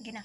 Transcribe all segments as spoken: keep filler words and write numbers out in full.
Gina.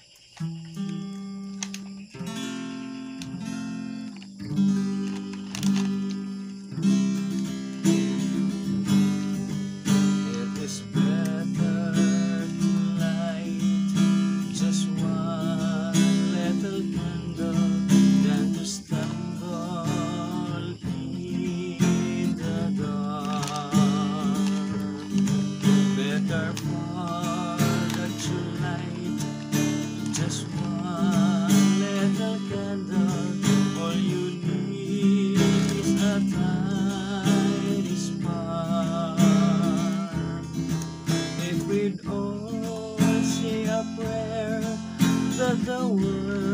It is better to light just one little candle than to stumble in the dark. Better far that you light just one little candle. All you need is a tiny spark. If we'd all say a prayer that the world